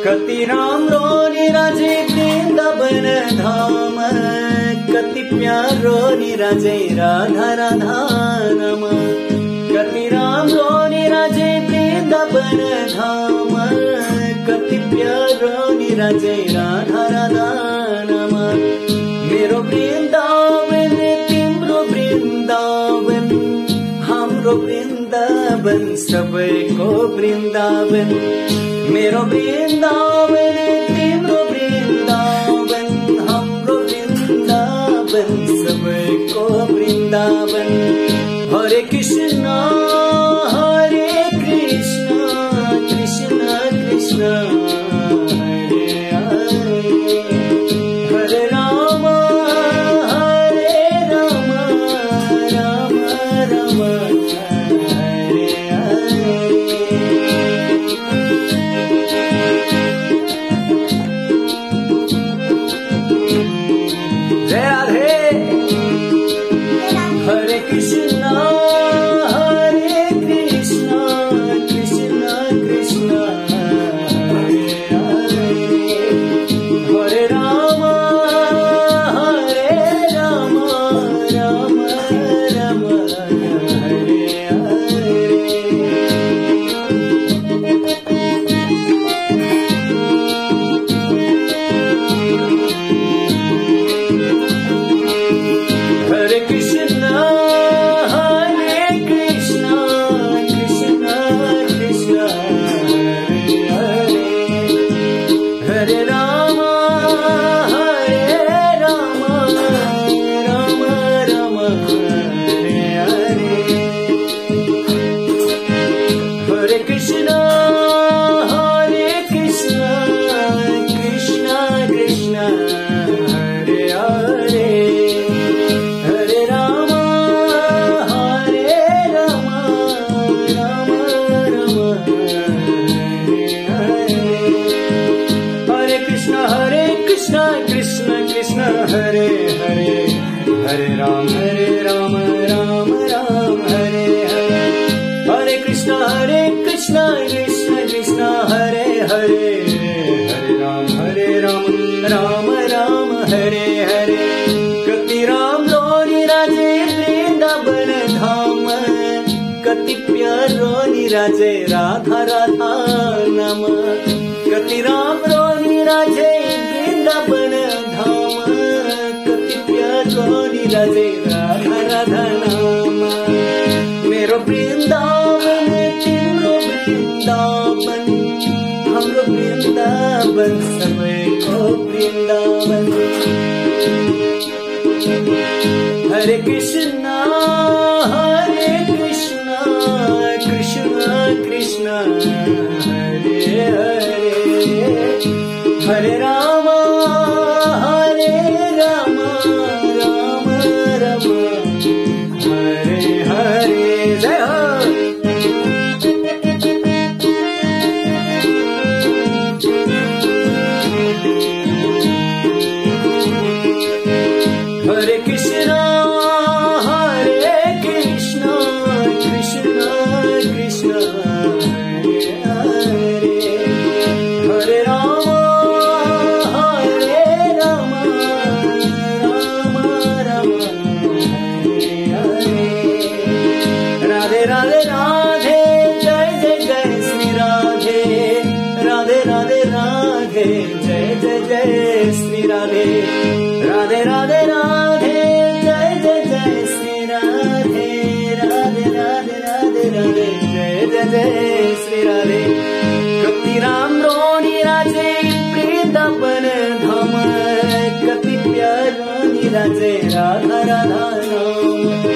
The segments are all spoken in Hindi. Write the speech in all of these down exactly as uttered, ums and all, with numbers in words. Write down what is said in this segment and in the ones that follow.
कति राम्रो निराजे वृन्दावन धाम, कति प्यारो निराजे राधा राधा नाम। कति राम्रो निराजे वृन्दावन धाम, कति प्यारो निराजे राधा राधा नाम। मेरो वृन्दावन तिम्रो वृन्दावन, हाम्रो वृन्दावन सबैको वृन्दावन। मेरो वृन्दावन तिम्रो वृन्दावन, हाम्रो वृन्दावन सबैको वृन्दावन। हरे कृष्ण हरे कृष्ण, कृष्ण कृष्ण हरे हरे, हरे राम हरे राम, राम राम हरे हरे। जय राधे। हरे कृष्ण हरे कृष्ण, कृष्ण कृष्ण हरे हरे, हरे राम हरे राम, राम राम हरे हरे। हरे कृष्ण हरे कृष्ण, कृष्ण कृष्ण हरे हरे, हरे राम हरे राम, राम राम हरे हरे। हरे कृष्ण हरे कृष्ण, कृष्ण कृष्ण हरे हरे, हरे राम हरे राम, राम राम हरे हरे। हरे कृष्ण हरे कृष्ण, कृष्ण कृष्ण हरे हरे, हरे राम हरे राम, राम राम हरे हरे। हरे कृष्ण हरे कृष्ण, कृष्ण कृष्ण हरे हरे, हरे राम हरे राम, राम राम हरे हरे। कति राम्रो निराजे वृन्दावन धाम, कति प्यारो निराजे राधा राधा नाम। कति राम्रो निराजे वृन्दावन धाम, कति प्यारो निराजे राधा राधा नाम। मेरो वृन्दावन तिम्रो वृन्दावन, हाम्रो वृन्दावन सबैको वृन्दावन। हरे कृष्ण हरे कृष्ण, कृष्ण कृष्ण हरे हरे, हरे राम हरे राम, राम राम हरे हरे। जय हो। हरे कृष्ण हरे कृष्ण, कृष्ण कृष्ण हरे हरे, हरे राम हरे राम, राम राम हरे हरे। राधे राधे राधे, जय जय जय श्री राधे, राधे राधे राधे, जय जय जय श्री राधे। राधे राधे राधे, जय जय जय श्री राधे, राधे राधे राधे राधे, जय जय जय श्री राधे। कति राम्रो निराजे वृन्दावन धाम, कति प्यारो निराजे राधा राधा नाम।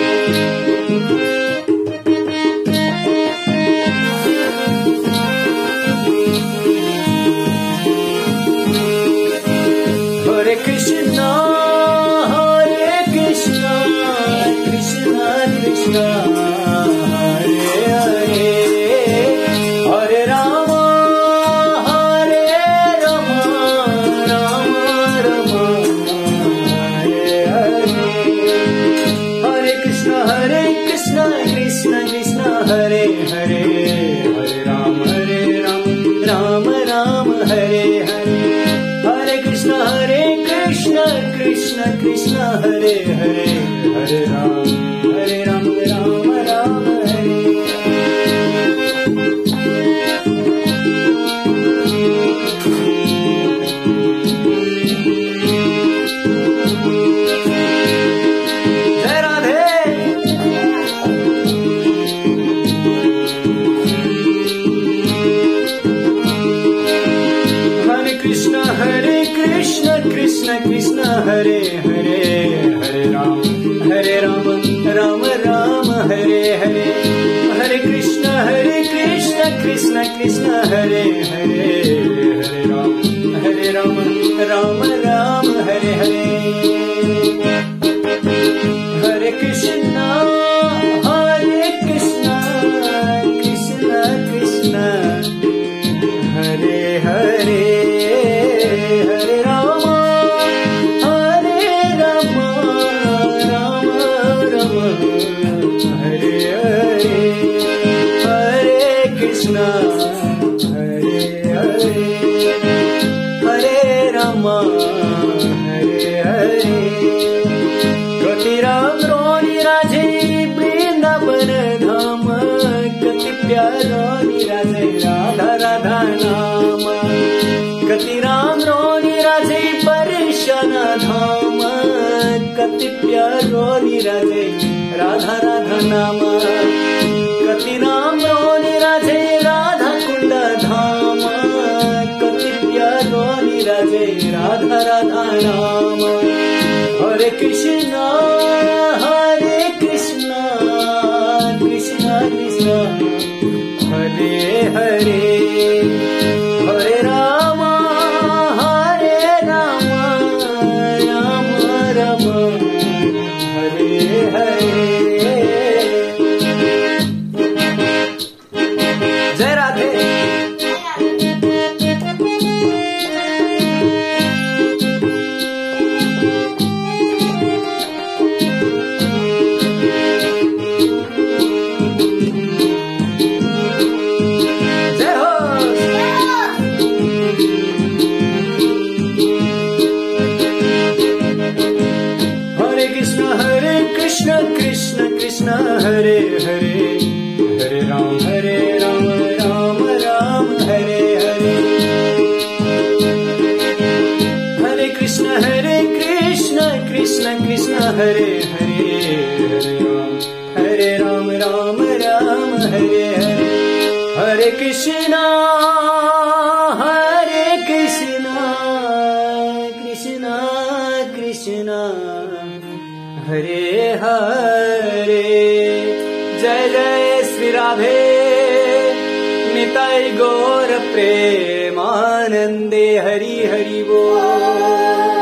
हरे कृष्ण हरे कृष्ण, कृष्ण कृष्ण हरे हरे, हरे राम हरे राम, राम राम हरे हरे। हरे कृष्ण हरे कृष्ण, कृष्ण कृष्ण हरे हरे, हरे राम हरे राम, राम राम हरे कृष्ण हरे हरे हरे राम हरे राम राम राम हरे जय राधे। हरे कृष्ण हरे कृष्ण कृष्ण कृष्ण हरे हरे हरे राम हरे राम राम राम हरे हरे हरे कृष्ण हरे कृष्ण कृष्ण कृष्ण हरे हरे हरे राम हरे राम राम राम हरे हरे हरे कृष्ण हरे कृष्ण कृष्ण कृष्ण हरे हरे हरे राम हरे राम राम राम हरे हरे हरे कृष्ण हरे हरे हरे राम हरे हरे कति राम रोनी राजे वृंदावन धाम कति प्यारो निराजे राधा राधा नाम कति राम रोनी राजे परेशान धाम कति प्यारो निराजे राधा राधा नाम कति राम रोनी राजे राधा कुंड धाम कति प्यारो निराजे राधा राधा नाम हरे कृष्ण हरे कृष्ण कृष्ण कृष्ण हरे हरे हरे राम हरे राम राम राम हरे हरे जय राधे। कृष्ण कृष्ण हरे हरे हरे राम हरे राम राम राम हरे हरे हरे कृष्ण हरे कृष्ण कृष्ण कृष्ण हरे हरे हरे राम हरे राम राम राम हरे हरे हरे कृष्ण हरे कृष्ण कृष्ण कृष्ण हरे हरे जय जय श्री राधे निताई गौर प्रेमानंदे हरि हरि बोल।